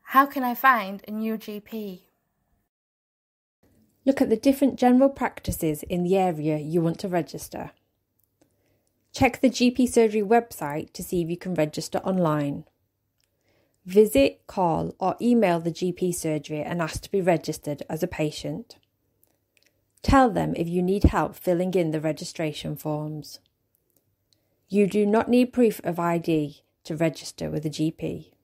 How can I find a new GP? Look at the different general practices in the area you want to register. Check the GP surgery website to see if you can register online. Visit, call or email the GP surgery and ask to be registered as a patient. Tell them if you need help filling in the registration forms. You do not need proof of ID to register with a GP.